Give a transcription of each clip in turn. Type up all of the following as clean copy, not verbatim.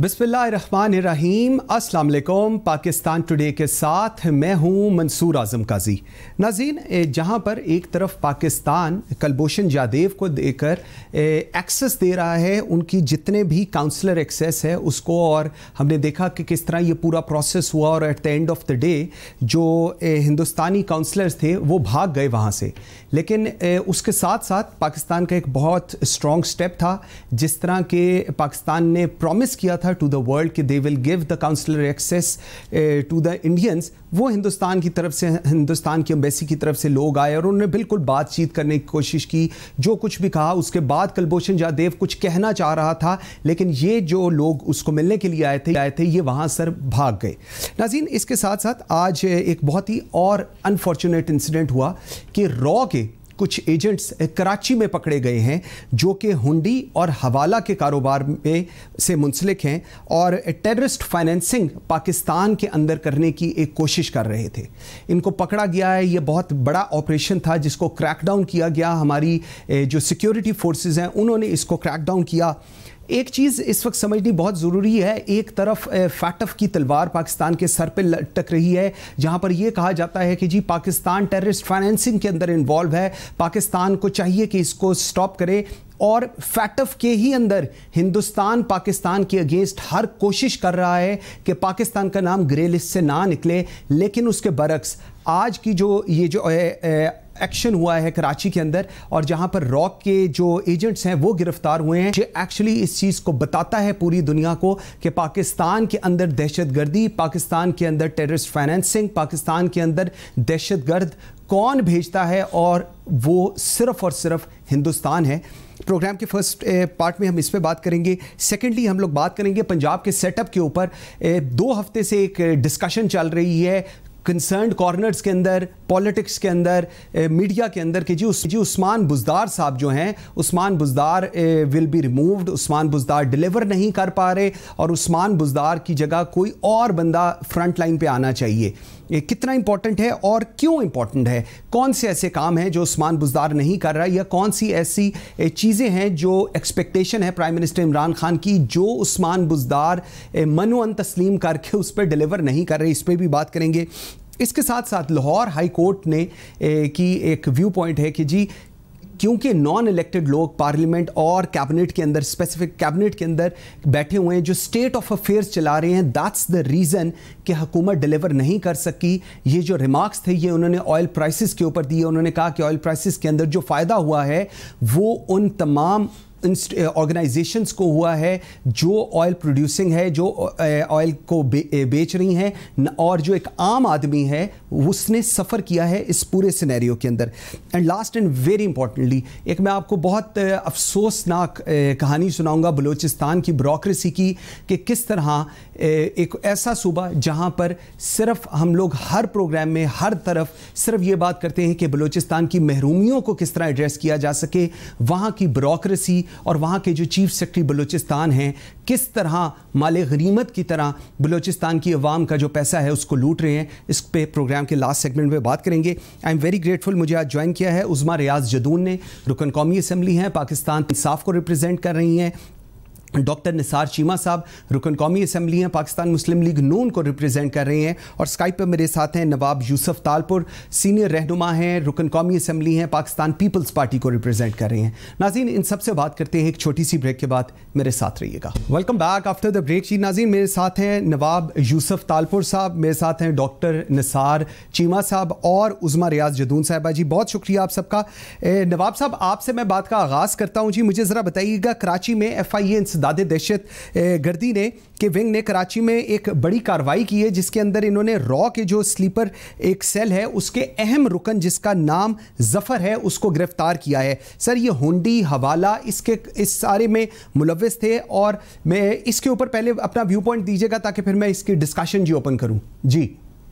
बिस्मिल्लाहिर्रहमानिर्रहीम, अस्सलाम वालेकुम। पाकिस्तान टुडे के साथ मैं हूं मंसूर आज़म काजी। नाज़रीन, जहां पर एक तरफ पाकिस्तान कुलभूषण जाधव को देकर एक्सेस दे रहा है, उनकी जितने भी काउंसलर एक्सेस है उसको, और हमने देखा कि किस तरह ये पूरा प्रोसेस हुआ और at the end of the day जो हिंदुस्तानी काउंसलर्स थे वो भाग गए वहाँ से। लेकिन उसके साथ साथ पाकिस्तान का एक बहुत स्ट्रॉन्ग स्टेप था, जिस तरह के पाकिस्तान ने प्रॉमिस किया था टू द वर्ल्ड कि they will give the counsellor access to the Indians. वो हिंदुस्तान की तरफ से, हिंदुस्तान की एम्बेसी की तरफ से लोग आए और उन्होंने बिल्कुल बातचीत करने की कोशिश की, जो कुछ भी कहा। उसके बाद कुलभूषण जाधव कुछ कहना चाह रहा था, लेकिन ये जो लोग उसको मिलने के लिए आए थे ये वहाँ सर भाग गए। नाज़रीन, इसके साथ साथ आज एक बहुत ही और अनफॉर्चुनेट इंसिडेंट हुआ कि रॉ के कुछ एजेंट्स कराची में पकड़े गए हैं जो कि हुंडी और हवाला के कारोबार में से मुंसलिक हैं और टेररिस्ट फाइनेंसिंग पाकिस्तान के अंदर करने की एक कोशिश कर रहे थे। इनको पकड़ा गया है। ये बहुत बड़ा ऑपरेशन था जिसको क्रैकडाउन किया गया। हमारी जो सिक्योरिटी फोर्सेस हैं उन्होंने इसको क्रैकडाउन किया। एक चीज़ इस वक्त समझनी बहुत ज़रूरी है, एक तरफ फैटफ की तलवार पाकिस्तान के सर पे लटक रही है, जहां पर यह कहा जाता है कि जी पाकिस्तान टेररिस्ट फाइनेंसिंग के अंदर इन्वॉल्व है, पाकिस्तान को चाहिए कि इसको स्टॉप करे। और फैटफ के ही अंदर हिंदुस्तान पाकिस्तान के अगेंस्ट हर कोशिश कर रहा है कि पाकिस्तान का नाम ग्रे लिस्ट से ना निकले। लेकिन उसके बरक्स आज की जो ये जो एक्शन हुआ है कराची के अंदर, और जहां पर रॉक के जो एजेंट्स हैं वो गिरफ्तार हुए हैं, ये एक्चुअली इस चीज़ को बताता है पूरी दुनिया को कि पाकिस्तान के अंदर दहशतगर्दी, पाकिस्तान के अंदर टेररिस्ट फाइनेंसिंग, पाकिस्तान के अंदर दहशतगर्द कौन भेजता है, और वो सिर्फ और सिर्फ हिंदुस्तान है। प्रोग्राम के फर्स्ट पार्ट में हम इस पे बात करेंगे। सेकेंडली हम लोग बात करेंगे पंजाब के सेटअप के ऊपर। 2 हफ्ते से एक डिस्कशन चल रही है कंसर्न्ड कॉर्नर्स के अंदर, पॉलिटिक्स के अंदर, मीडिया के अंदर कि जी उस्मान बुज़दार साहब जो हैं, Usman Buzdar will be removed, Usman Buzdar deliver नहीं कर पा रहे और उस्मान बुज़दार की जगह कोई और बंदा फ्रंट लाइन पे आना चाहिए। ये कितना इंपॉर्टेंट है और क्यों इंपॉर्टेंट है? कौन से ऐसे काम हैं जो उस्मान बुज़दार नहीं कर रहा, या कौन सी ऐसी चीज़ें हैं जो एक्सपेक्टेशन है प्राइम मिनिस्टर इमरान खान की जो उस्मान बुज़दार मनोअन तस्लीम करके उस पर डिलीवर नहीं कर रहे? इस पर भी बात करेंगे। इसके साथ साथ लाहौर हाई कोर्ट ने की एक व्यू पॉइंट है कि जी क्योंकि नॉन इलेक्टेड लोग पार्लियामेंट और कैबिनेट के अंदर, स्पेसिफिक कैबिनेट के अंदर बैठे हुए हैं, जो स्टेट ऑफ अफेयर्स चला रहे हैं, दैट्स द रीज़न कि हुकूमत डिलीवर नहीं कर सकी। ये जो रिमार्क्स थे ये उन्होंने ऑयल प्राइसेस के ऊपर दिए। उन्होंने कहा कि ऑयल प्राइसेस के अंदर जो फ़ायदा हुआ है वो उन तमाम ऑर्गेनाइजेशंस को हुआ है जो ऑयल प्रोड्यूसिंग है, जो ऑयल को बेच रही हैं, और जो एक आम आदमी है उसने सफ़र किया है इस पूरे सिनेरियो के अंदर। And last and very importantly, एक मैं आपको बहुत अफसोसनाक कहानी सुनाऊंगा बलूचिस्तान की ब्यूरोक्रेसी की, कि किस तरह एक ऐसा सूबा जहां पर सिर्फ हम लोग हर प्रोग्राम में हर तरफ सिर्फ ये बात करते हैं कि बलूचिस्तान की महरूमियों को किस तरह एड्रेस किया जा सके, वहाँ की ब्यूरोक्रेसी और वहाँ के जो चीफ सेक्रेटरी बलूचिस्तान हैं किस तरह माले गनीमत की तरह बलूचिस्तान की अवाम का जो पैसा है उसको लूट रहे हैं। इस पे प्रोग्राम के लास्ट सेगमेंट में बात करेंगे। आई एम वेरी ग्रेटफुल, मुझे आज ज्वाइन किया है उज़मा रियाज जदून ने, रुकन कौमी असम्बली हैं, पाकिस्तान इंसाफ को रिप्रेजेंट कर रही हैं। डॉक्टर निसार चीमा साहब रुकन कौमी असम्बली हैं, पाकिस्तान मुस्लिम लीग नून को रिप्रेजेंट कर रहे हैं। और स्काइप पर मेरे साथ हैं नवाब यूसुफ तालपुर, सीनियर रहनुमा हैं, रुकन कौमी असम्बली हैं, पाकिस्तान पीपल्स पार्टी को रिप्रेजेंट कर रहे हैं। नाज़रीन, इन सबसे बात करते हैं एक छोटी सी ब्रेक के बाद, मेरे साथ रहिएगा। Welcome back after the break. जी नाज़रीन, मेरे साथ हैं नवाब यूसुफ तालपुर साहब, मेरे साथ हैं डॉक्टर निसार चीमा साहब और उज़मा रियाज जदून साहिबा। जी बहुत शुक्रिया आप सबका। नवाब साहब, आपसे मैं बात का आगाज़ करता हूँ। जी मुझे ज़रा बताइएगा, कराची में FIA दादे दहशत गर्दी ने के विंग ने कराची में एक बड़ी कार्रवाई की है, जिसके अंदर इन्होंने रॉ के जो स्लीपर एक सेल है उसके अहम रुकन जिसका नाम जफर है उसको गिरफ्तार किया है। सर, ये हुंडी हवाला इसके इस सारे में मुलव्विस थे, और मैं इसके ऊपर पहले अपना व्यू पॉइंट दीजिएगा ताकि फिर मैं इसकी डिस्कशन जी ओपन करूं। जी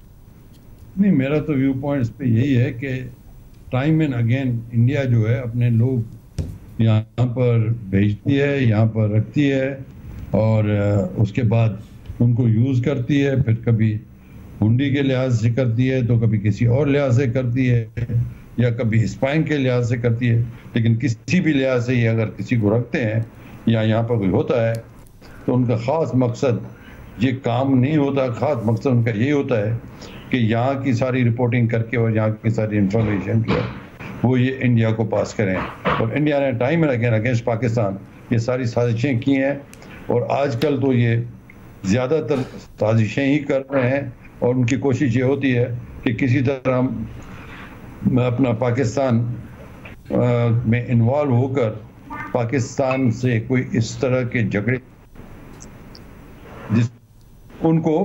नहीं, मेरा तो व्यू पॉइंट इस पे यही है कि टाइम एंड अगेन इंडिया जो है अपने लोग यहाँ पर भेजती है, यहाँ पर रखती है, और उसके बाद उनको यूज़ करती है। फिर कभी हुंडी के लिहाज से करती है, तो कभी किसी और लिहाज से करती है, या कभी स्पाइंग के लिहाज से करती है। लेकिन किसी भी लिहाज से ये अगर किसी को रखते हैं या यहाँ पर कोई होता है تو ان کا خاص مقصد یہ کام نہیں ہوتا. خاص مقصد ان کا یہی ہوتا ہے کہ یہاں کی ساری رپورٹنگ کر کے اور یہاں کی ساری انفارمیشن جو ہے وہ یہ انڈیا کو پاس کریں. اور انڈیا نے time and again against Pakistan یہ ساری سازشیں کی ہیں, اور آج کل تو یہ زیادہ تر سازشیں ہی کر رہے ہیں, اور ان کی کوشش یہ ہوتی ہے کہ کسی طرح اپنا پاکستان میں انوالو ہو کر پاکستان سے کوئی اس طرح کے جھگڑے جس ان کو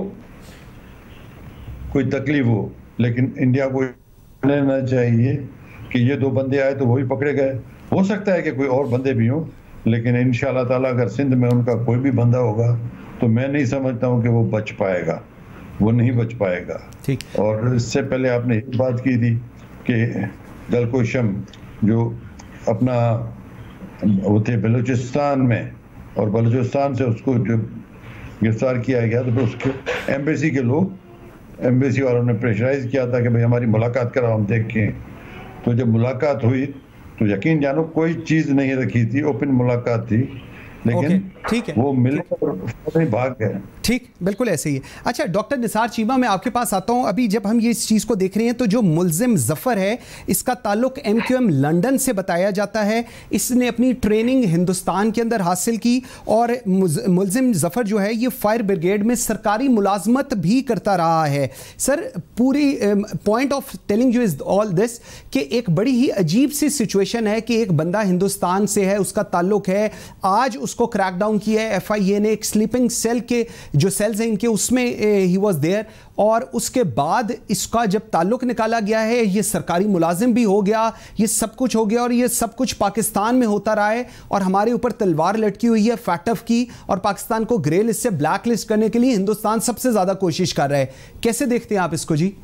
کوئی تکلیف ہو. لیکن انڈیا کو لینا چاہیے کہ یہ 2 بندے آئے تو وہ بھی پکڑے گئے, ہو سکتا ہے کہ کوئی اور بندے بھی ہوں, لیکن انشاءاللہ تعالیٰ اگر سندھ میں ان کا کوئی بھی بندہ ہوگا تو میں نہیں سمجھتا ہوں کہ وہ بچ پائے گا, وہ نہیں بچ پائے گا. اور اس سے پہلے آپ نے ایک بات کی تھی کہ دلکوشم جو اپنا وہ تھے بلوچستان میں, اور بلوچستان سے اس کو جو گرفتار کیا گیا تو اس کے ایمبیسی کے لوگ, ایمبیسی والوں نے پریشرائز کیا تھا کہ بھئی ہماری ملاقات کراؤ ہم دیکھیں. تو جب ملاقات ہوئی تو یقین جانو کوئی چیز نہیں رکھی تھی, اوپن ملاقات تھی, لیکن وہ ملے اور بھاگ گئے. ٹھیک, بالکل ایسے ہی ہے. اچھا ڈاکٹر نثار چیمہ, میں آپ کے پاس آتا ہوں. ابھی جب ہم یہ اس چیز کو دیکھ رہے ہیں تو جو ملزم ظفر ہے اس کا تعلق MQM لنڈن سے بتایا جاتا ہے. اس نے اپنی ٹریننگ ہندوستان کے اندر حاصل کی, اور ملزم ظفر جو ہے یہ فائر بریگیڈ میں سرکاری ملازمت بھی کرتا رہا ہے. سر پوری point of telling you is all this کہ ایک بڑی ہی عجیب سی سچویشن ہے کہ ایک بندہ ہندوستان سے ہے, اس کا تعلق ہے, آج اس کو کریک ڈاؤن کیا ہے FIA نے, ایک سلیپنگ سیل کے جو سیلز ہیں ان کے اس میں ہی واز دیئر, اور اس کے بعد اس کا جب تعلق نکالا گیا ہے یہ سرکاری ملازم بھی ہو گیا, یہ سب کچھ ہو گیا, اور یہ سب کچھ پاکستان میں ہوتا رہا ہے, اور ہمارے اوپر تلوار لٹکی ہوئی ہے فیٹف کی, اور پاکستان کو گرے لسٹ سے بلیک لسٹ کرنے کے لیے ہندوستان سب سے زیادہ کوشش کر رہا ہے. کیسے دیکھتے ہیں آپ اس کو جی؟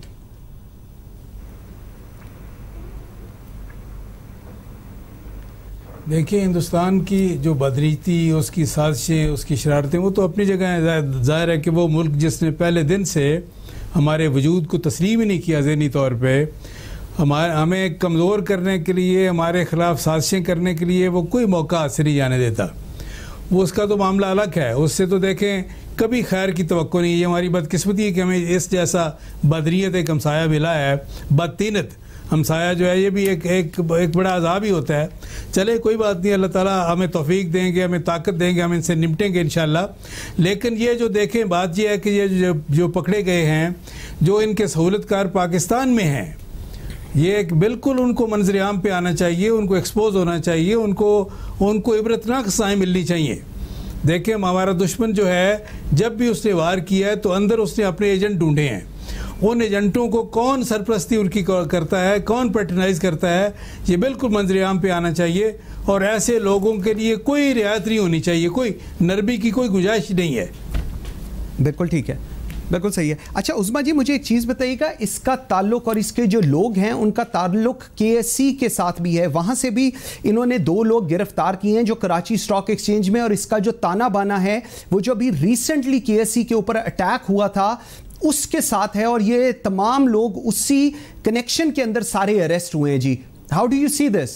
دیکھیں ہندوستان کی جو بدریتی, اس کی سازشیں, اس کی شرارتیں, وہ تو اپنی جگہ ہیں. ظاہر ہے کہ وہ ملک جس نے پہلے دن سے ہمارے وجود کو تسلیم ہی نہیں کیا ذہنی طور پہ, ہمیں کمزور کرنے کے لیے, ہمارے خلاف سازشیں کرنے کے لیے وہ کوئی موقع حاصل نہیں جانے دیتا. وہ اس کا تو معاملہ الگ ہے, اس سے تو دیکھیں کبھی خیر کی توقع نہیں. یہ ہماری بدقسمتی ہے کہ ہمیں اس جیسا بدریت ایک ہمسایہ ملا ہے. بدتینت ہمسایہ جو ہے یہ بھی ایک بڑا عذاب ہی ہوتا ہے. چلے کوئی بات نہیں, اللہ تعالیٰ ہمیں توفیق دیں گے, ہمیں طاقت دیں گے, ہم ان سے نمٹیں گے انشاءاللہ. لیکن یہ جو دیکھیں بات یہ ہے کہ یہ جو پکڑے گئے ہیں, جو ان کے سہولت کار پاکستان میں ہیں, یہ بالکل ان کو منظر عام پہ آنا چاہیے, ان کو ایکسپوز ہونا چاہیے, ان کو عبرتناک سزائیں ملنی چاہیے. دیکھیں ہمارا دشمن جو ہے جب بھی اس نے وار کیا ہے تو اندر اس نے اپنے ایجنٹ ڈھونڈے ہیں. ان ایجنٹوں کو کون سرپرستی ان کی کرتا ہے, کون پیٹرنائز کرتا ہے, یہ بالکل منظر عام پہ آنا چاہیے. اور ایسے لوگوں کے لیے کوئی رعایت نہیں ہونی چاہیے, کوئی نرمی کی کوئی گنجائش نہیں ہے. بالکل ٹھیک ہے, بالکل صحیح ہے. اچھا عظمیٰ جی مجھے ایک چیز بتائیے گا, اس کا تعلق اور اس کے جو لوگ ہیں ان کا تعلق KSC کے ساتھ بھی ہے. وہاں سے بھی انہوں نے 2 لوگ گرفتار کیے ہیں جو کراچی اسٹاک ایکسچینج میں, اور اس کا جو تانا بانا ہے وہ جو ابھی ریسنٹلی KSC کے اوپر اٹیک ہوا تھا اس کے ساتھ ہے, اور یہ تمام لوگ اسی کنیکشن کے اندر سارے اریسٹ ہوئے ہیں جی. How do you see this?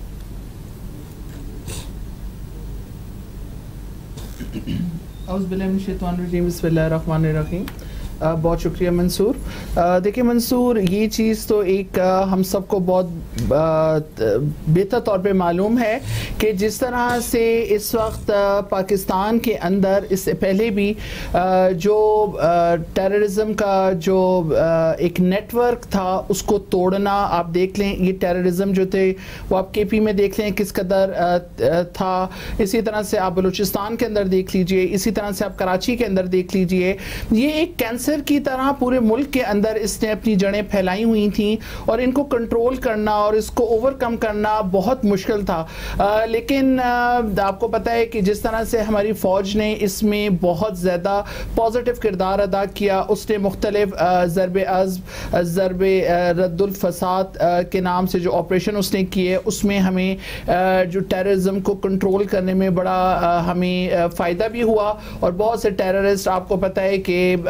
اعوذ باللہ من الشیطان الرجیم, بسم اللہ الرحمن الرحیم. بہت شکریہ منصور. دیکھیں منصور, یہ چیز تو ایک ہم سب کو بہت بہتر طور پہ معلوم ہے کہ جس طرح سے اس وقت پاکستان کے اندر اس سے پہلے بھی جو ٹیررزم کا جو ایک نیٹ ورک تھا اس کو توڑنا, آپ دیکھ لیں یہ ٹیررزم جو تھے وہ آپ KP میں دیکھ لیں کس قدر تھا, اسی طرح سے آپ بلوچستان کے اندر دیکھ لیجئے, اسی طرح سے آپ کراچی کے اندر دیکھ لیجئے. یہ ایک کینسر کی طرح پورے ملک کے اندر اس نے اپنی جڑیں پھیلائی ہوئی تھیں, اور ان کو کنٹرول کرنا اور اس کو اوور کم کرنا بہت مشکل تھا. لیکن آپ کو پتہ ہے کہ جس طرح سے ہماری فوج نے اس میں بہت زیادہ پازیٹیو کردار ادا کیا, اس نے مختلف ضرب عزم, ضرب رد الفساد کے نام سے جو آپریشن اس نے کیے, اس میں ہمیں جو ٹیررزم کو کنٹرول کرنے میں بڑا ہمیں فائدہ بھی ہوا. اور بہت سے ٹیررسٹ آپ کو پتہ ہے کہ ہم نے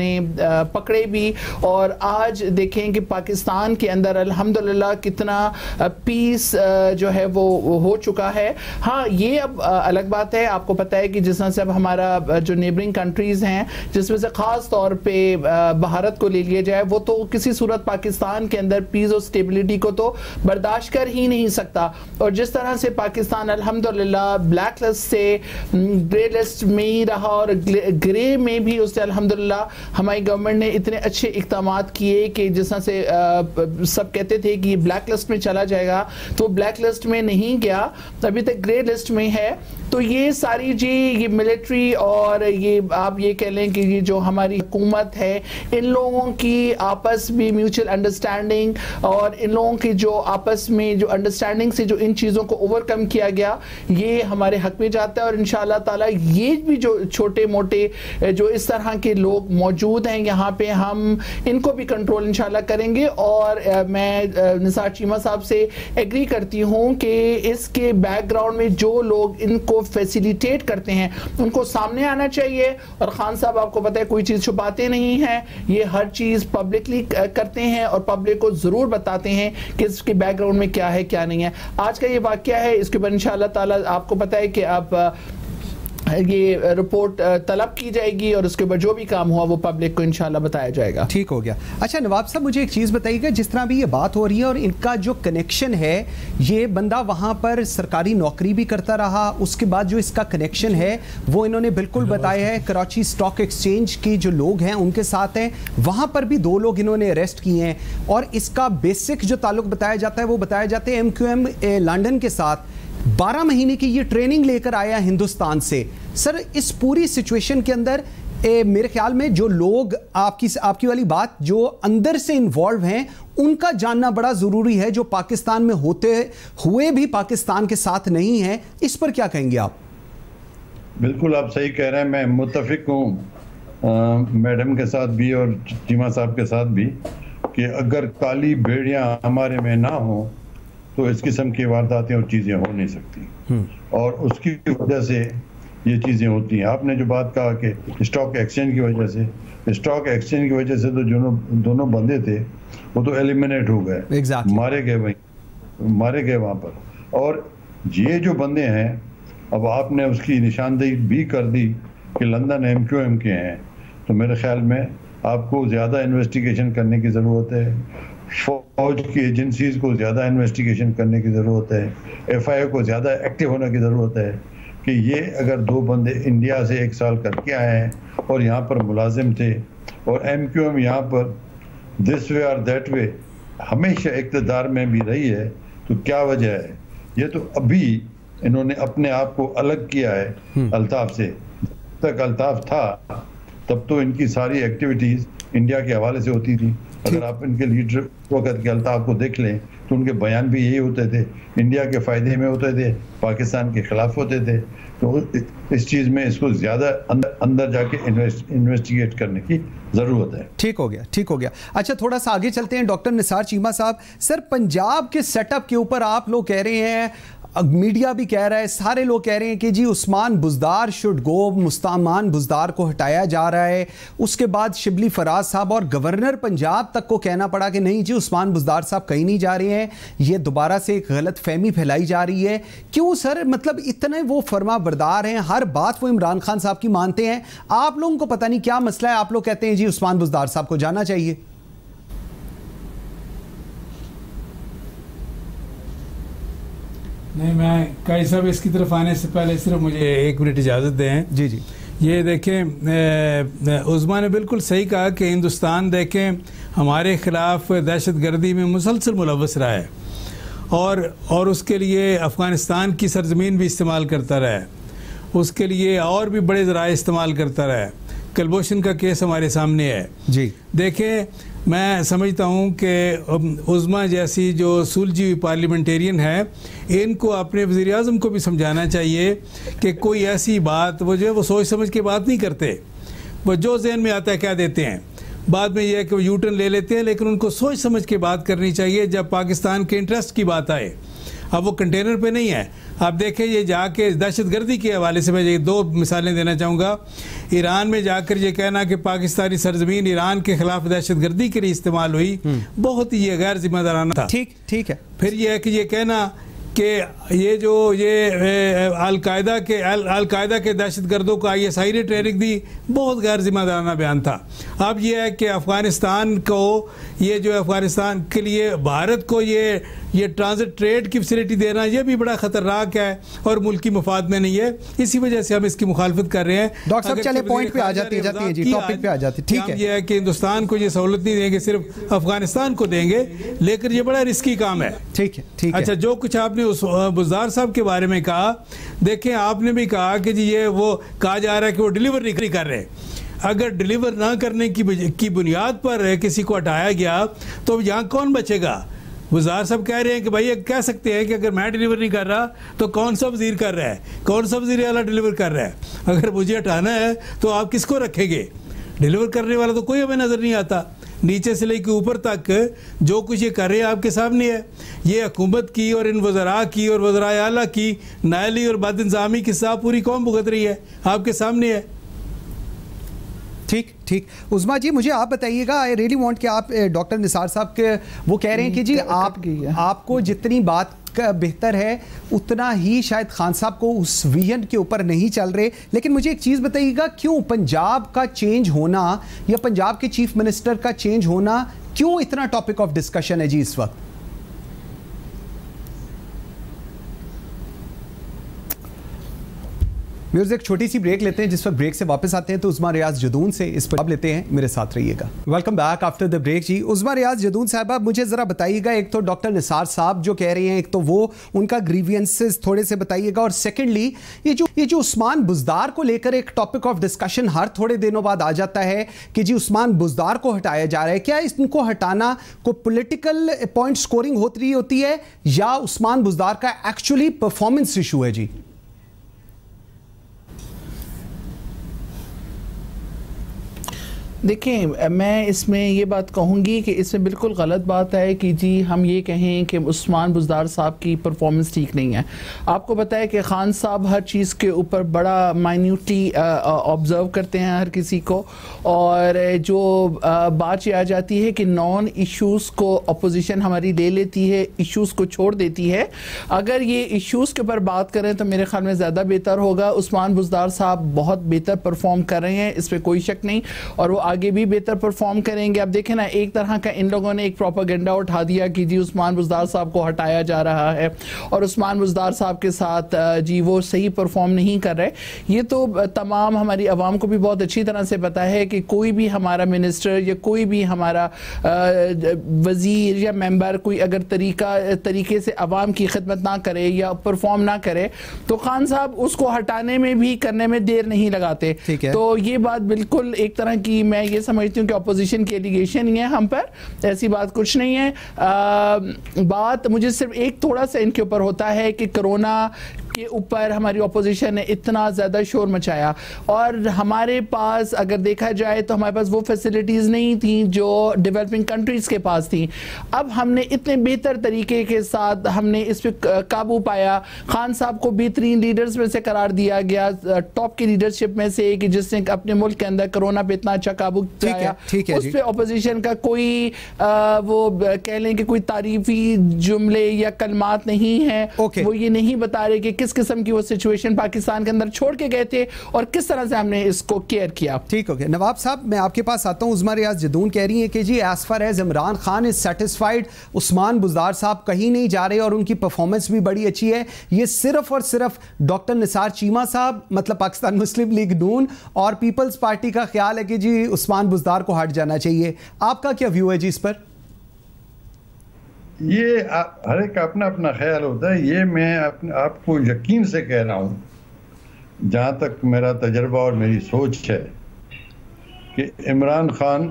نے پکڑے بھی, اور آج دیکھیں کہ پاکستان کے اندر الحمدللہ کتنا پیس جو ہے وہ ہو چکا ہے. ہاں یہ اب الگ بات ہے, آپ کو پتہ ہے کہ جس طرح سے اب ہمارا جو نیبرنگ کنٹریز ہیں, جس میں سے خاص طور پہ بھارت کو لے لیا جائے, وہ تو کسی صورت پاکستان کے اندر پیس اور سٹیبلٹی کو تو برداشت کر ہی نہیں سکتا. اور جس طرح سے پاکستان الحمدللہ بلیک لسٹ سے گرے لسٹ میں ہی رہا, اور گرے میں بھی اس سے الحمدللہ ہماری گورنمنٹ نے اتنے اچھے اقدامات کیے کہ جس طرح سے سب کہتے تھے کہ یہ بلیک لسٹ میں چلا جائے گا, تو بلیک لسٹ میں نہیں گیا, ابھی تک گرے لسٹ میں ہے. تو یہ ساری جی یہ ملٹری اور یہ آپ یہ کہہ لیں کہ یہ جو ہماری حکومت ہے, ان لوگوں کی آپس میں میوچل انڈرسٹینڈنگ اور ان لوگوں کی جو آپس میں جو انڈرسٹینڈنگ سے جو ان چیزوں کو اوورکم کیا گیا, یہ ہمارے حق میں جاتا ہے. اور انشاءاللہ تعالی یہ بھی جو چھوٹے موٹے جو اس طرح کے لوگ موجود ہیں یہاں پہ, ہم ان کو بھی کنٹرول انشاءاللہ کریں گے. اور میں نثار چیمہ صاحب سے ایگری کرتی ہوں کہ اس کے بیک گراؤنڈ میں جو لوگ ان کو فیسیلیٹیٹ کرتے ہیں ان کو سامنے آنا چاہیے. اور خان صاحب آپ کو پتہ ہے کوئی چیز چھپاتے نہیں ہیں, یہ ہر چیز پبلکلی کرتے ہیں اور پبلک کو ضرور بتاتے ہیں کہ اس کے بیک گراؤنڈ میں کیا ہے کیا نہیں ہے. آج کا یہ واقعہ ہے, اس کے بعد انشاءاللہ تعالی آپ کو پتہ ہے کہ آپ یہ رپورٹ طلب کی جائے گی اور اس کے بعد جو بھی کام ہوا وہ پبلک کو انشاءاللہ بتایا جائے گا. ٹھیک ہو گیا. اچھا نواب صاحب مجھے ایک چیز بتائیے گا, جس طرح بھی یہ بات ہو رہی ہے اور ان کا جو کنیکشن ہے, یہ بندہ وہاں پر سرکاری نوکری بھی کرتا رہا, اس کے بعد جو اس کا کنیکشن ہے وہ انہوں نے بالکل بتایا ہے کراچی اسٹاک ایکسچینج کی جو لوگ ہیں ان کے ساتھ ہیں, وہاں پر بھی 2 لوگ انہوں نے اریسٹ کیے ہیں. اور اس کا بیسک جو تعلق بتایا جاتا ہے وہ بتایا جاتا ہے MQM لنڈن کے ساتھ 12 مہینے کی یہ ٹریننگ لے کر آیا ہندوستان سے. سر اس پوری سچویشن کے اندر میرے خیال میں جو لوگ آپ کی والی بات جو اندر سے انوالو ہیں ان کا جاننا بڑا ضروری ہے, جو پاکستان میں ہوتے ہوئے بھی پاکستان کے ساتھ نہیں ہیں. اس پر کیا کہیں گے آپ؟ بالکل آپ صحیح کہہ رہے ہیں, میں متفق ہوں میڈم کے ساتھ بھی اور چیمہ صاحب کے ساتھ بھی کہ اگر کالی بھیڑیاں ہمارے میں نہ ہوں تو اس قسم کی وارداتیں اور چیزیں ہو نہیں سکتی, اور اس کی وجہ سے یہ چیزیں ہوتی ہیں. آپ نے جو بات کہا کہ اسٹاک ایکسچینج کی وجہ سے, اسٹاک ایکسچینج کی وجہ سے تو جو دونوں بندے تھے وہ تو ایلیمنیٹ ہو گئے, مارے گئے وہاں پر. اور یہ جو بندے ہیں اب آپ نے اس کی نشاندہی بھی کر دی کہ لندن MQM کے ہیں, تو میرے خیال میں آپ کو زیادہ انویسٹیگیشن کرنے کی ضرورت ہے, فوج کی ایجنسیز کو زیادہ انویسٹیگیشن کرنے کی ضرورت ہے, FIA کو زیادہ ایکٹیو ہونے کی ضرورت ہے کہ یہ اگر 2 بندے انڈیا سے 1 سال کر کے آئے ہیں اور یہاں پر ملازم تھے اور MQM یہاں پر دس وے اور دیٹ وے ہمیشہ اقتدار میں بھی رہی ہے, تو کیا وجہ ہے؟ یہ تو ابھی انہوں نے اپنے آپ کو الگ کیا ہے الطاف سے. جب تک الطاف تھا تب تو ان کی ساری ایکٹیویٹیز انڈیا کے حوالے سے ہوتی تھی. اگر آپ ان کے لیڈر وقت کے الطاف کو دیکھ لیں تو ان کے بیان بھی یہی ہوتے تھے, انڈیا کے فائدے میں ہوتے تھے, پاکستان کے خلاف ہوتے تھے. تو اس چیز میں اس کو زیادہ اندر جا کے انویسٹیگیٹ کرنے کی ضرورت ہے. ٹھیک ہو گیا. اچھا تھوڑا سا آگے چلتے ہیں. ڈاکٹر نثار چیمہ صاحب, سر پنجاب کے سیٹ اپ کے اوپر آپ لوگ کہہ رہے ہیں, میڈیا بھی کہہ رہا ہے, سارے لوگ کہہ رہے ہیں کہ جی عثمان بزدار شوڈ گو, مستعمان بزدار کو ہٹایا جا رہا ہے. اس کے بعد شبلی فراز صاحب اور گورنر پنجاب تک کو کہنا پڑا کہ نہیں جی عثمان بزدار صاحب کہیں نہیں جا رہے ہیں, یہ دوبارہ سے ایک غلط فہمی پھیلائی جا رہی ہے. کیوں سر, مطلب اتنے وہ فرما بردار ہیں, ہر بات وہ عمران خان صاحب کی مانتے ہیں, آپ لوگوں کو پتہ نہیں کیا مسئلہ ہے, آپ لوگ کہتے ہیں جی عثمان بزدار صاحب کو جانا چاہیے. نہیں, میں قاضی صاحب اس کی طرف آنے سے پہلے صرف مجھے 1 منٹ اجازت دیں. جی. یہ دیکھیں عظما نے بالکل صحیح کہا کہ ہندوستان دیکھیں ہمارے خلاف دہشت گردی میں مسلسل ملوث رہا ہے اور اس کے لیے افغانستان کی سرزمین بھی استعمال کرتا رہا ہے, اس کے لیے اور بھی بڑے ذرائع استعمال کرتا رہا ہے. کلبھوشن کا کیس ہمارے سامنے ہے. جی دیکھیں, میں سمجھتا ہوں کہ عظما جیسی جو سلجھی ہوئی پارلیمنٹیرین ہے, ان کو اپنے وزیر اعظم کو بھی سمجھانا چاہیے کہ کوئی ایسی بات وہ جو ہے وہ سوچ سمجھ کے بات نہیں کرتے, وہ جو ذہن میں آتا ہے کہہ دیتے ہیں. بعد میں یہ ہے کہ وہ یو ٹرن لے لیتے ہیں, لیکن ان کو سوچ سمجھ کے بات کرنی چاہیے جب پاکستان کے انٹرسٹ کی بات آئے. اب وہ کنٹینر پہ نہیں ہے, آپ دیکھیں یہ جا کے دہشت گردی کے حوالے سے میں یہ 2 مثالیں دینا چاہوں گا. ایران میں جا کر یہ کہنا کہ پاکستانی سرزمین ایران کے خلاف دہشت گردی کے لیے استعمال ہوئی, بہت ہی یہ غیر ذمہ دارانہ تھا. ٹھیک ہے. پھر یہ ہے کہ یہ کہنا کہ یہ القاعدہ کے دہشت گردوں کو ISI نے ٹریننگ دی, بہت غیر ذمہ دارانہ بیان تھا. اب یہ ہے کہ افغانستان کو یہ جو افغانستان کے لیے بھارت کو یہ ٹرانزٹ ٹریڈ کی فیسلٹی دینا یہ بھی بڑا خطرناک ہے اور ملکی مفاد میں نہیں ہے. اسی وجہ سے ہم اس کی مخالفت کر رہے ہیں. ڈاکٹر صاحب چلے پوائنٹ پہ آ جاتی ہے جی, ٹاپک پہ آ جاتی ہے. ٹھیک ہے, یہ ہے کہ ہندوستان کو یہ سہولت نہیں دیں گے, صرف افغانستان کو دیں گے, لیکن یہ بڑا رسکی کام ہے. ٹھیک ہے. اچھا, جو کچھ آپ نے اس بزدار صاحب کے بارے میں کہا, دیکھیں آپ نے بھی کہا کہ جی یہ وہ کہا جا رہا ہے کہ وہ ڈیلیور نہیں کر رہے. اگر ڈیلیور نہ کرنے کی بنیاد پر کسی کو ہٹایا گیا تو یہاں کون بچے گا؟ وزار صاحب کہہ رہے ہیں کہ بھائی یہ کہہ سکتے ہیں کہ اگر میں ڈیلیور نہیں کر رہا تو کون سا وزیر کر رہا ہے, کون سا وزیر اعلیٰ ڈیلیور کر رہا ہے. اگر مجھے ہٹانا ہے تو آپ کس کو رکھیں گے؟ ڈیلیور کرنے والا تو کوئی ہمیں نظر نہیں آتا. نیچے سے لے کے اوپر تک جو کچھ یہ کر رہے ہیں آپ کے سامنے ہے. یہ حکومت کی اور ان وزراء کی اور وزرائے اعلیٰ کی نائلی اور بد انتظامی کی ساتھ پوری قوم بھگت رہی ہے, آپ کے سامنے ہے. ٹھیک. عظما جی مجھے آپ بتائیے گا, آئی ریئلی وانٹ کہ آپ ڈاکٹر نثار صاحب کے وہ کہہ رہے ہیں کہ جی آپ کو جتنی بات بہتر ہے اتنا ہی شاید خان صاحب کو اس ویژن کے اوپر نہیں چل رہے. لیکن مجھے ایک چیز بتائیے گا, کیوں پنجاب کا چینج ہونا یا پنجاب کے چیف منسٹر کا چینج ہونا کیوں اتنا ٹاپک آف ڈسکشن ہے جی اس وقت؟ ویورز ایک چھوٹی سی بریک لیتے ہیں, جس وقت بریک سے واپس آتے ہیں تو عظما ریاض جدون سے اس پر جواب لیتے ہیں. میرے ساتھ رہیے گا. Welcome back after the break. جی عظما ریاض جدون صاحبہ مجھے ذرا بتائیے گا, ایک تو ڈاکٹر نثار صاحب جو کہہ رہے ہیں, ایک تو وہ ان کا گریوینسز تھوڑے سے بتائیے گا, اور سیکنڈلی یہ جو عثمان بزدار کو لے کر ایک ٹاپک آف ڈسکشن ہر تھوڑے دنوں بعد آ جاتا ہے کہ جی عثمان بزدار کو ہٹایا جا رہا ہے, کیا ان کو ہٹانا کو پولیٹیکل پوائنٹ سکورنگ ہوتی ہے یا عثمان بزدار کا ایکچولی پرفارمنس ایشو ہے؟ جی دیکھیں, میں اس میں یہ بات کہوں گی کہ اس میں بالکل غلط بات ہے کہ جی ہم یہ کہیں کہ عثمان بزدار صاحب کی پرفارمنس ٹھیک نہیں ہے. آپ کو پتہ ہے کہ خان صاحب ہر چیز کے اوپر بڑا مائنیوٹلی آبزرو کرتے ہیں ہر کسی کو, اور جو بات یہ آ جاتی ہے کہ نان ایشوز کو اپوزیشن ہماری لے لیتی ہے, ایشوز کو چھوڑ دیتی ہے. اگر یہ ایشوز کے اوپر بات کریں تو میرے خیال میں زیادہ بہتر ہوگا. عثمان بزدار صاحب بہت بہتر پرفارم کر رہے ہیں, اس پہ کوئی شک نہیں, اور وہ آگے بھی بہتر پرفارم کریں گے. اب دیکھیں نا, ایک طرح کا ان لوگوں نے ایک پروپیگنڈا اٹھا دیا کہ جی عثمان بزدار صاحب کو ہٹایا جا رہا ہے اور عثمان بزدار صاحب کے ساتھ جی وہ صحیح پرفارم نہیں کر رہے. یہ تو تمام ہماری عوام کو بھی بہت اچھی طرح سے پتا ہے کہ کوئی بھی ہمارا منسٹر یا کوئی بھی ہمارا وزیر یا ممبر کوئی اگر طریقے سے عوام کی خدمت نہ کرے یا پرفارم نہ کرے تو خان صاحب اس کو ہٹانے میں بھی کرنے میں دیر نہیں لگاتے. تو یہ بات بالکل ایک طرح کی میں یہ سمجھتی ہوں کہ اپوزیشن کی ایلیگیشن ہی ہے ہم پر, ایسی بات کچھ نہیں ہے. بات مجھے صرف ایک تھوڑا سا ان کے اوپر ہوتا ہے کہ کرونا کے اوپر ہماری اپوزیشن نے اتنا زیادہ شور مچایا, اور ہمارے پاس اگر دیکھا جائے تو ہمارے پاس وہ فیسلٹیز نہیں تھیں جو ڈیولپنگ کنٹریز کے پاس تھیں. اب ہم نے اتنے بہتر طریقے کے ساتھ ہم نے اس پہ قابو پایا. خان صاحب کو بہترین لیڈرز میں سے قرار دیا گیا, ٹاپ کی لیڈرشپ میں سے, کہ جس نے اپنے ملک کے اندر کرونا پہ اتنا اچھا قابو پایا. اس پہ اپوزیشن کا کوئی وہ کہہ لیں کہ کوئی تعریفی جملے یا کلمات نہیں ہیں. وہ یہ نہیں بتا رہے کہ کس قسم کی وہ سچویشن پاکستان کے اندر چھوڑ کے گئے تھے اور کس طرح سے ہم نے اس کو کیئر کیا. ٹھیک ہو گیا. نواب صاحب میں آپ کے پاس آتا ہوں. عظما ریاض جدون کہہ رہی ہیں کہ جی as far as Imran Khan is satisfied, Usman Buzdar صاحب کہیں نہیں جا رہے اور ان کی پرفارمنس بھی بڑی اچھی ہے. یہ صرف اور صرف ڈاکٹر نثار چیمہ صاحب مطلب پاکستان مسلم لیگ نون اور پیپلز پارٹی کا خیال ہے کہ جی عثمان بزدار کو ہٹ جانا چاہیے. آپ کا کیا ویو ہے جی اس پر؟ یہ ہر ایک اپنا اپنا خیال ہوتا ہے. یہ میں آپ کو یقین سے کہہ رہا ہوں, جہاں تک میرا تجربہ اور میری سوچ ہے, کہ عمران خان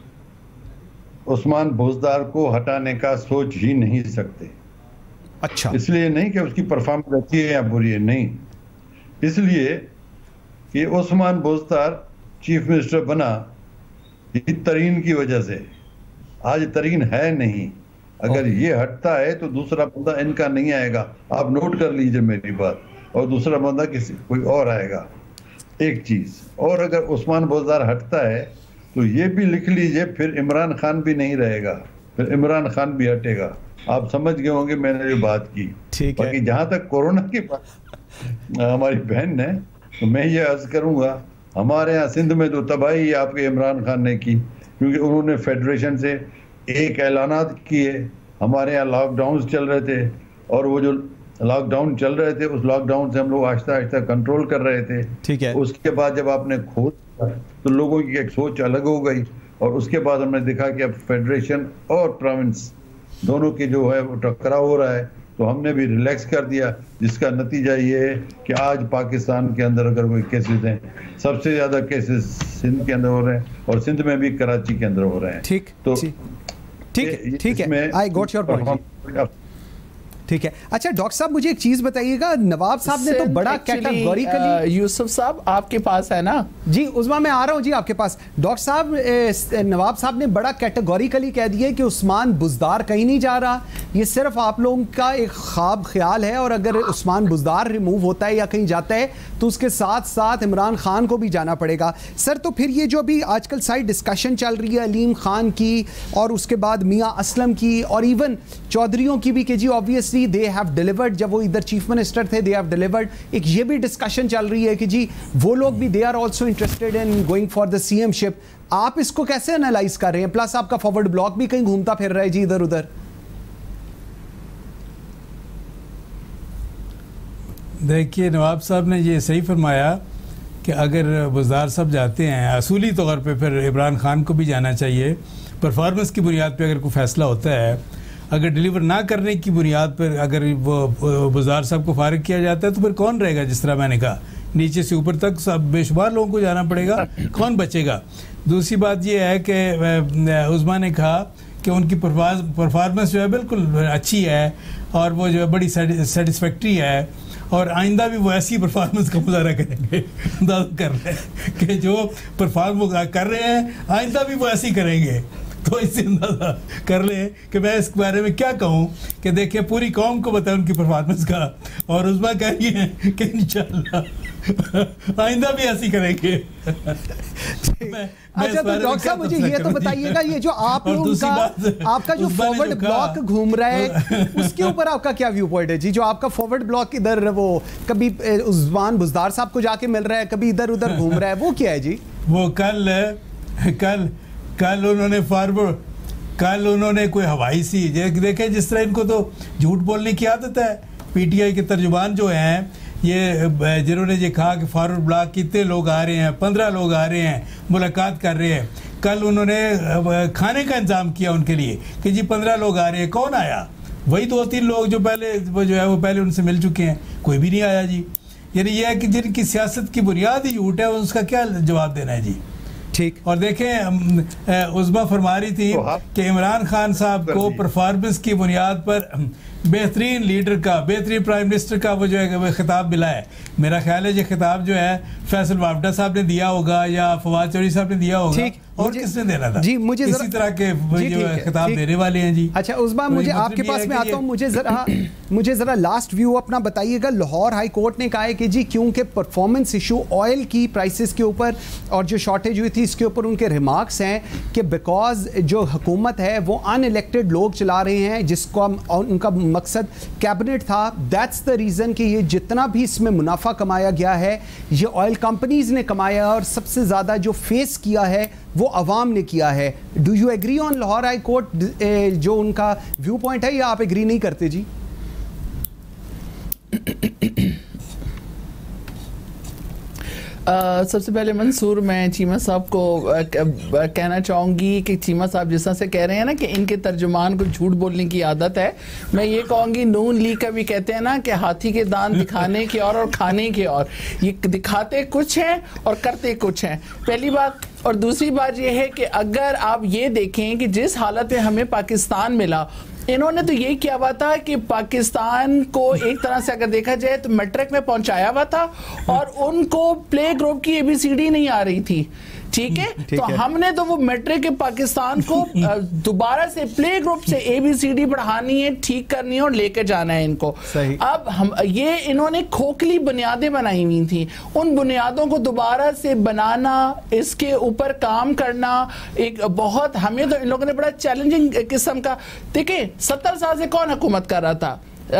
عثمان بزدار کو ہٹانے کا سوچ ہی نہیں سکتے. اچھا, اس لیے نہیں کہ اس کی پرفارمنس اچھی ہے یا بری ہے, نہیں, اس لیے کہ عثمان بزدار چیف منسٹر بنا ترین کی وجہ سے. آج ترین ہے نہیں, اگر یہ ہٹتا ہے تو دوسرا بندہ ان کا نہیں آئے گا. آپ نوٹ کر لیجئے میری بات. اور دوسرا بندہ کوئی اور آئے گا. ایک چیز اور, اگر عثمان بزدار ہٹتا ہے تو یہ بھی لکھ لیجئے پھر عمران خان بھی نہیں رہے گا, پھر عمران خان بھی ہٹے گا. آپ سمجھ گئے ہوں گے میں نے جو بات کی. باقی جہاں تک کورونا کی بات ہماری بہن نے, تو میں یہ عرض کروں گا, ہمارے ہاں سندھ میں تو تباہی آپ کے عمران خان نے کی, کیونکہ انہوں نے فیڈریشن سے ایک اعلانات کیے. ہمارے ہاں لاک ڈاؤنز چل رہے تھے, اور وہ جو لاک ڈاؤن چل رہے تھے اس لاک ڈاؤن سے ہم لوگ آہستہ آہستہ کنٹرول کر رہے تھے. ٹھیک ہے. اس کے بعد جب آپ نے کھول تو لوگوں کی ایک سوچ الگ ہو گئی, اور اس کے بعد ہم نے دیکھا کہ اب فیڈریشن اور پروونس دونوں کی جو ہے وہ ٹکراؤ ہو رہا ہے, تو ہم نے بھی ریلیکس کر دیا, جس کا نتیجہ یہ ہے کہ آج پاکستان کے اندر اگر کوئی کیسز ہیں, سب سے زیادہ کیسز سندھ کے اندر ہو رہے ہیں, اور سندھ میں بھی کراچی کے اندر ہو رہے ہیں. ٹھیک تو ٹھیک ہے, آئی گوٹ یور پوائنٹ. ٹھیک ہے. اچھا ڈاکٹر صاحب مجھے ایک چیز بتائیے گا, نواب صاحب نے تو بڑا کیٹاگوریکلی, یوسف صاحب آپ کے پاس ہے نا؟ جی عظما میں آ رہا ہوں جی آپ کے پاس. ڈاکٹر صاحب نواب صاحب نے بڑا کیٹاگوریکلی کہہ دیا کہ عثمان بزدار کہیں نہیں جا رہا, یہ صرف آپ لوگوں کا ایک خواب خیال ہے, اور اگر عثمان بزدار ریموو ہوتا ہے یا کہیں جاتا ہے تو اس کے ساتھ ساتھ عمران خان کو بھی جانا پڑے گا. سر تو پھر یہ جو بھی آج کل سائڈ ڈسکشن چل رہی ہے علیم خان کی, اور اس کے بعد میاں اسلم کی, اور ایون چودھریوں کی بھی, کہ جی آبویسلی they have delivered, جب وہ ادھر چیف منسٹر تھے they have delivered, ایک یہ بھی ڈسکشن چل رہی ہے کہ جی وہ لوگ بھی they are also interested in going for the CM ship. آپ اس کو کیسے انالائز کر رہے ہیں؟ پلس آپ کا فارورڈ بلاک بھی کہیں گھومتا پھر رہا ہے جی ادھر ادھر. دیکھیے نواب صاحب نے یہ صحیح فرمایا کہ اگر بزدار صاحب جاتے ہیں اصولی طور پہ پھر عمران خان کو بھی جانا چاہیے. پرفارمنس کی بنیاد پہ اگر کوئی فیصلہ ہوتا ہے, اگر ڈیلیور نہ کرنے کی بنیاد پر اگر وہ بزدار صاحب کو فارغ کیا جاتا ہے تو پھر کون رہے گا؟ جس طرح میں نے کہا نیچے سے اوپر تک سب بے شمار لوگوں کو جانا پڑے گا, کون بچے گا؟ دوسری بات یہ ہے کہ عظما نے کہا کہ ان کی پرفارمنس جو ہے بالکل اچھی ہے, اور وہ جو ہے بڑی سیٹسفیکٹری ہے, اور آئندہ بھی وہ ایسی پرفارمنس کا مظاہرہ کریں گے. اندازہ کر رہے ہیں کہ جو پرفارم کر رہے ہیں آئندہ بھی وہ ایسی کریں گے. تو اس سے اندازہ کر لیں کہ میں اس بارے میں کیا کہوں, کہ دیکھیں پوری قوم کو بتائیں ان کی پرفارمنس کا, اور عظما کہہ رہی ہیں کہ انشاءاللہ آئندہ بھی ایسی کریں گے. اچھا تو ڈاکٹر صاحب مجھے یہ تو بتائیے گا, یہ جو آپ لوگوں کا آپ کا جو فارورڈ بلاک گھوم رہا ہے اس کے اوپر آپ کا کیا ویو پوائنٹ ہے جی؟ جو آپ کا فارورڈ بلاک ادھر وہ کبھی عثمان بزدار صاحب کو جا کے مل رہا ہے, کبھی ادھر ادھر گھوم رہا ہے, وہ کیا ہے جی؟ وہ کل انہوں نے کوئی ہوائی سی دیکھیں, جس طرح ان کو تو جھوٹ بولنے کی عادت ہے. پی ٹی آئی کے ترجمان جو ہیں یہ جنہوں نے یہ کہا کہ فارورڈ بلاک کتنے لوگ آ رہے ہیں, 15 لوگ آ رہے ہیں, ملاقات کر رہے ہیں. کل انہوں نے کھانے کا انتظام کیا ان کے لیے کہ جی 15 لوگ آ رہے ہیں. کون آیا؟ وہی 2-3 لوگ جو پہلے ان سے مل چکے ہیں, کوئی بھی نہیں آیا جی. یعنی یہ ہے کہ جن کی سیاست کی بنیاد ہی جھوٹ ہے, اس کا کیا جواب دینا ہے جی؟ ٹھیک. اور دیکھیں عظما فرما رہی تھی کہ عمران خان صاحب کو پرفارمنس کی بنیاد پر بہترین لیڈر کا, بہترین پرائم منسٹر کا وہ جو ہے خطاب ملا ہے. میرا خیال ہے یہ خطاب جو ہے فیصل وافڈہ صاحب نے دیا ہوگا یا فواد چوہدری صاحب نے دیا ہوگا, اور کس نے دینا تھا؟ جی مجھے اسی طرح کے خطاب دینے والے ہیں جی. اچھا عظما مجھے آپ کے پاس میں آتا ہوں, مجھے ذرا لاسٹ ویو اپنا بتائیے گا. لاہور ہائی کورٹ نے کہا ہے کہ جی کیونکہ پرفارمنس ایشو آئل کی پرائسز کے اوپر اور جو شارٹیج ہوئی تھی اس کے اوپر ان کے ریمارکس ہیں کہ بیکاز جو حکومت ہے وہ ان الیکٹڈ لوگ چلا رہے ہیں جس کو ان کا مقصد کیبنٹ تھا, دیٹس دا ریزن کہ یہ جتنا بھی اس میں منافع کمایا گیا ہے یہ آئل کمپنیز نے کمایا, اور سب سے زیادہ جو فیس کیا ہے وہ عوام نے کیا ہے. Do you agree on Lahore high court جو ان کا ویو پوائنٹ ہے, یا آپ ایگری نہیں کرتے جی؟ سب سے پہلے منصور میں چیمہ صاحب کو کہنا چاہوں گی کہ چیمہ صاحب جس طرح سے کہہ رہے ہیں نا کہ ان کے ترجمان کو جھوٹ بولنے کی عادت ہے, میں یہ کہوں گی نون لیگ کا بھی کہتے ہیں نا کہ ہاتھی کے دانت دکھانے کے اور کھانے کے اور, یہ دکھاتے کچھ ہیں اور کرتے کچھ ہیں, پہلی بات. اور دوسری بات یہ ہے کہ اگر آپ یہ دیکھیں کہ جس حالت میں ہمیں پاکستان ملا, انہوں نے تو یہی کیا ہوا تھا کہ پاکستان کو ایک طرح سے اگر دیکھا جائے تو میٹرک میں پہنچایا ہوا تھا, اور ان کو پلے گروپ کی ABCD نہیں آ رہی تھی. ٹھیک ہے. تو ہم نے تو وہ میٹرک کے پاکستان کو دوبارہ سے پلے گروپ سے ABCD پڑھانی ہے, ٹھیک کرنی ہے اور لے کے جانا ہے ان کو. اب یہ انہوں نے کھوکھلی بنیادیں بنائی ہوئی تھیں, ان بنیادوں کو دوبارہ سے بنانا, اس کے اوپر کام کرنا ایک بہت, ہمیں تو ان لوگوں نے بڑا چیلنجنگ قسم کا. دیکھیں 70 سال سے کون حکومت کر رہا تھا؟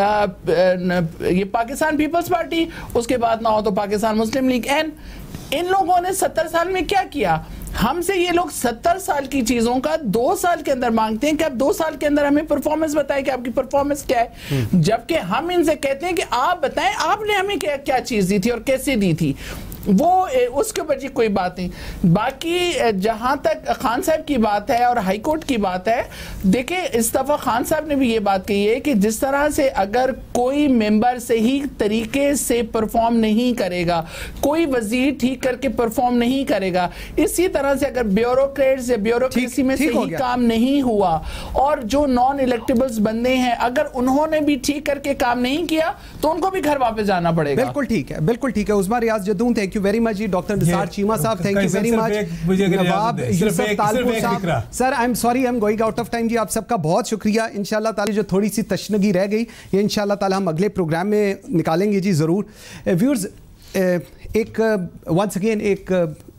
یہ پاکستان پیپلز پارٹی, اس کے بعد نہ ہو تو پاکستان مسلم لیگ این. ان لوگوں نے 70 سال میں کیا کیا؟ ہم سے یہ لوگ 70 سال کی چیزوں کا 2 سال کے اندر مانگتے ہیں کہ آپ 2 سال کے اندر ہمیں پرفارمنس بتائیں کہ آپ کی پرفارمنس کیا ہے, جبکہ ہم ان سے کہتے ہیں کہ آپ بتائیں آپ نے ہمیں کیا چیز دی تھی اور کیسے دی تھی. وہ اس کے اوپر جی کوئی بات نہیں. باقی جہاں تک خان صاحب کی بات ہے اور ہائی کورٹ کی بات ہے, دیکھیں اس دفعہ خان صاحب نے بھی یہ بات کہی ہے کہ جس طرح سے اگر کوئی ممبر صحیح طریقے سے پرفارم نہیں کرے گا, کوئی وزیر ٹھیک کر کے پرفارم نہیں کرے گا, اسی طرح سے اگر بیوروکریٹس یا بیوروکریسی میں صحیح کام نہیں ہوا اور جو نان الیکٹیبلز بندے ہیں اگر انہوں نے بھی ٹھیک کر کے کام نہیں کیا تو ان کو بھی گھر واپس جانا پڑے گا. بالکل ٹھیک ہے, بالکل ٹھیک ہے. Usman Riaz Jadoon, thank you very much جی. ڈاکٹر نثار چیمہ صاحب, thank you very much. Nawab Yousaf Talpur صاحب, sir I am sorry I am going out of time جی. آپ سب کا بہت شکریہ. انشاءاللہ تعالی جو تھوڑی سی تشنگی رہ گئی یہ انشاءاللہ تعالی ہم اگلے پروگرام میں نکالیں گے جی ضرور. ویورز, ایک ونس اگین ایک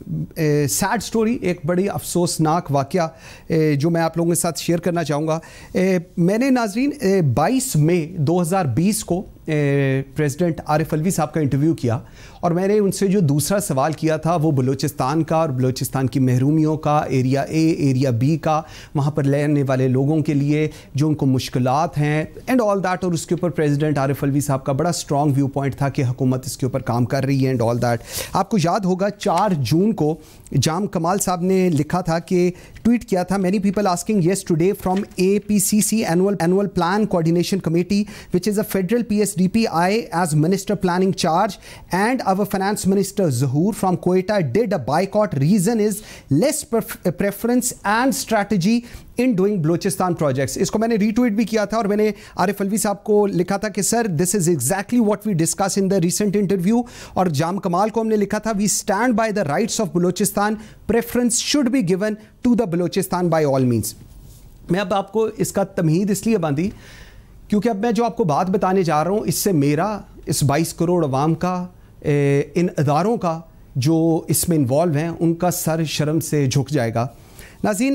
سیڈ سٹوری, ایک بڑی افسوسناک واقعہ جو میں آپ لوگوں کے ساتھ شیئر کرنا چاہوں گا. میں نے ناظرین 22 مئی 2020 کو پریزیڈنٹ عارف الوی صاحب کا انٹرویو کیا اور میں نے ان سے جو دوسرا سوال کیا تھا وہ بلوچستان کا اور بلوچستان کی محرومیوں کا, ایریا اے ایریا بی کا, وہاں پر رہنے والے لوگوں کے لیے جو ان کو مشکلات ہیں اینڈ آل دیٹ. اور اس کے اوپر پریزیڈنٹ عارف الوی صاحب کا بڑا اسٹرانگ ویو پوائنٹ تھا کہ حکومت اس کے اوپر کام کر رہی ہے اینڈ آل دیٹ. آپ کو یاد ہوگا 4 جون کو جام کمال صاحب نے لکھا تھا کہ ٹویٹ کیا تھا, many people asking yes today from APCC annual plan coordination committee which is a federal PSDP I as Minister Planning Charge and our Finance Minister Zahoor from Quetta did a boycott. Reason is less preference and strategy in doing Balochistan projects. اس کو میں نے retweet بھی کیا تھا اور میں نے عارف الوی صاحب کو لکھا تھا کہ سر this is exactly what we discussed in the recent interview. اور جام کمال کو ہم نے لکھا تھا we stand by the rights of Balochistan. Preference should be given to the Balochistan by all means. میں اب آپ کو اس کا تمہید اس لیے باندھی کیونکہ اب میں جو آپ کو بات بتانے جا رہا ہوں اس سے میرا, اس 22 کروڑ عوام کا, ان اداروں کا جو اس میں انوالو ہیں ان کا سر شرم سے جھک جائے گا. ناظرین,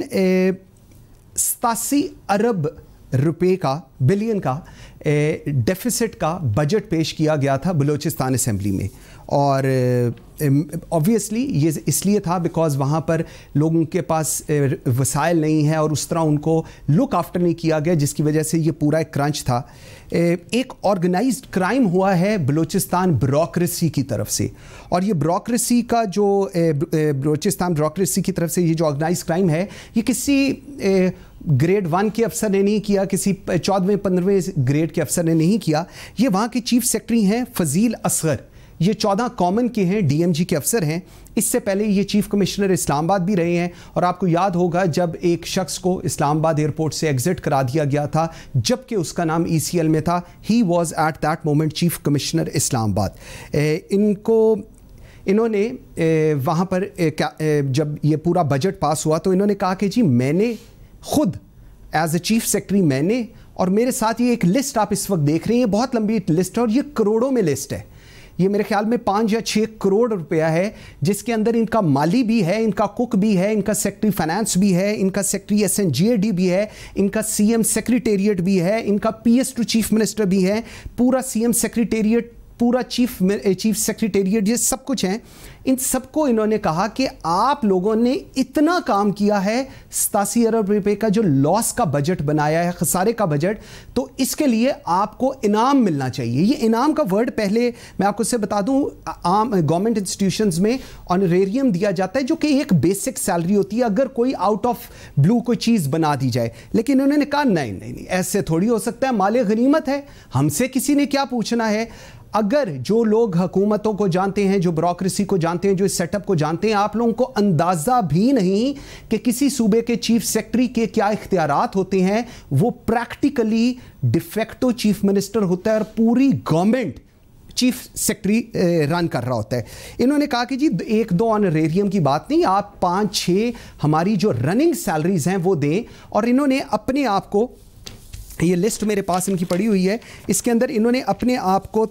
87 ارب روپے کا, بلین کا ڈیفیسٹ کا بجٹ پیش کیا گیا تھا بلوچستان اسمبلی میں. اور obviously یہ اس لیے تھا بیکاز وہاں پر لوگوں کے پاس وسائل نہیں ہیں اور اس طرح ان کو لک آفٹر نہیں کیا گیا, جس کی وجہ سے یہ پورا ایک کرنچ تھا. ایک آرگنائزڈ کرائم ہوا ہے بلوچستان بیوروکریسی کی طرف سے, اور یہ بیوروکریسی کا جو بلوچستان بیوروکریسی کی طرف سے یہ جو آرگنائزڈ کرائم ہے یہ کسی گریڈ 1 کے افسر نے نہیں کیا, کسی 14ویں 15ویں گریڈ کے افسر نے نہیں کیا. یہ وہاں کے چیف سیکرٹری ہیں فضیل اصغر, یہ 14 کامن کے ہیں, DMG کے افسر ہیں. اس سے پہلے یہ چیف کمشنر اسلام آباد بھی رہے ہیں. اور آپ کو یاد ہوگا جب ایک شخص کو اسلام آباد ایئرپورٹ سے ایگزٹ کرا دیا گیا تھا جبکہ اس کا نام ECL میں تھا, he was at that moment chief commissioner Islamabad. انہوں نے وہاں پر جب یہ پورا بجٹ پاس ہوا تو انہوں نے کہا کہ جی میں نے خود ایز اے چیف سیکرٹری میں نے, اور میرے ساتھ یہ ایک لسٹ آپ اس وقت دیکھ رہے ہیں, بہت لمبی لسٹ ہے اور یہ کروڑوں میں لسٹ ہے. یہ میرے خیال میں 5 یا 6 کروڑ روپیہ ہے جس کے اندر ان کا مالی بھی ہے, ان کا کک بھی ہے, ان کا سیکرٹری فائنانس بھی ہے, ان کا سیکرٹری SNGAD بھی ہے, ان کا CM سیکریٹریٹ بھی ہے, ان کا PS ٹو چیف منسٹر بھی ہے, پورا CM سیکریٹریٹ, پورا چیف سیکریٹریٹ, یہ سب کچھ ہیں. ان سب کو انہوں نے کہا کہ آپ لوگوں نے اتنا کام کیا ہے, 87 ارب روپے کا جو لاس کا بجٹ بنایا ہے, خسارے کا بجٹ, تو اس کے لیے آپ کو انعام ملنا چاہیے. یہ انعام کا ورڈ پہلے میں آپ کو سے بتا دوں, عام گورنمنٹ انسٹیٹیوشنز میں آنریریم دیا جاتا ہے جو کہ ایک بیسک سیلری ہوتی ہے اگر کوئی آؤٹ آف بلو کوئی چیز بنا دی جائے. لیکن انہوں نے کہا نہیں ایسے تھوڑی ہو سکتا ہے, مال غنیمت ہے, ہم سے کسی نے کیا پوچھنا ہے. اگر جو لوگ حکومتوں کو جانتے ہیں, جو بیوروکریسی کو جانتے ہیں, جو اس سیٹ اپ کو جانتے ہیں, آپ لوگوں کو اندازہ بھی نہیں کہ کسی صوبے کے چیف سیکرٹری کے کیا اختیارات ہوتے ہیں. وہ پریکٹیکلی ڈیفیکٹو چیف منسٹر ہوتا ہے اور پوری گورنمنٹ चीफ सेक्रेटरी रन कर रहा होता है। इन्होंने कहा कि जी 1-2 ऑनरेरियम की बात नहीं, आप 5-6 हमारी जो रनिंग सैलरीज हैं वो दें। और इन्होंने अपने आप को, ये लिस्ट मेरे पास इनकी पड़ी हुई है, इसके अंदर इन्होंने अपने आप को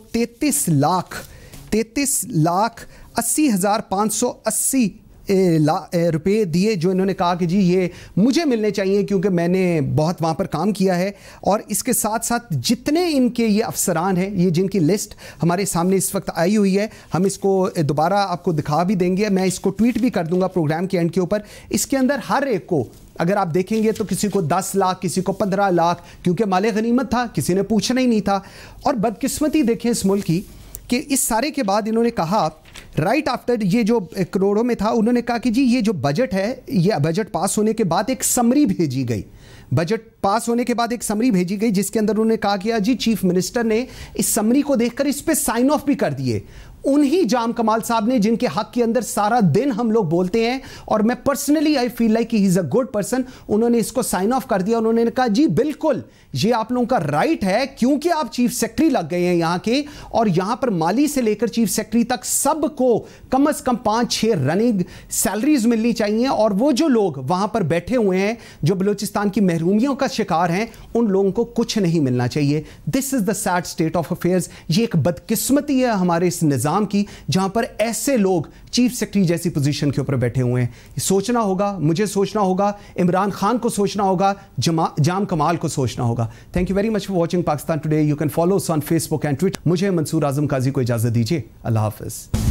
33,80,580 रुपए दिए, जो इन्होंने कहा कि जी ये मुझे मिलने चाहिए क्योंकि मैंने बहुत वहाँ पर काम किया है। और इसके साथ साथ जितने इनके ये अफसरान हैं, ये जिनकी लिस्ट हमारे सामने इस वक्त आई हुई है, हम इसको दोबारा आपको दिखा भी देंगे, मैं इसको ट्वीट भी कर दूंगा प्रोग्राम के एंड के ऊपर। इसके अंदर हर एक को अगर आप देखेंगे तो किसी को 10 लाख, किसी को 15 लाख, क्योंकि माले गनीमत था, किसी ने पूछना ही नहीं था। और बदकिस्मती देखें इस मुल्क की कि इस सारे के बाद इन्होंने कहा राइट आफ्टर ये जो करोड़ों में था, उन्होंने कहा कि जी ये जो बजट है, ये बजट पास होने के बाद एक समरी भेजी गई, बजट पास होने के बाद एक समरी भेजी गई जिसके अंदर उन्होंने कहा कि जी चीफ मिनिस्टर ने इस समरी को देखकर इस पे साइन ऑफ भी कर दिए। उन्हीं जाम कमाल साहब ने जिनके हक के अंदर सारा दिन हम लोग बोलते हैं, और मैं personally I feel like he is a good person, उन्होंने इसको साइन ऑफ कर दिया। उन्होंने कहा जी बिल्कुल ये आप लोगों का राइट है, क्योंकि आप चीफ सेक्रेटरी लग गए हैं यहाँ के, और यहाँ पर माली से लेकर चीफ सेक्रेटरी तक सबको कम से कम 5-6 रनिंग सैलरीज मिलनी चाहिए। और वो जो लोग वहां पर बैठे हुए हैं जो बलूचिस्तान की महरूमियों का शिकार हैं, उन लोगों को कुछ नहीं मिलना चाहिए। This is the sad state of affairs. ये एक बदकिस्मती है हमारे इस निजाम की, जहां पर ऐसे लोग चीफ सेक्रेटरी जैसी पोजीशन के ऊपर बैठे हुए हैं। सोचना होगा, मुझे सोचना होगा, इमरान खान को सोचना होगा, जाम कमाल को सोचना होगा। Thank you very much for watching Pakistan today. You can follow us on Facebook and Twitter. मुझे मंसूर आजम काजी को इजाजत दीजिए। अल्लाह हाफिज।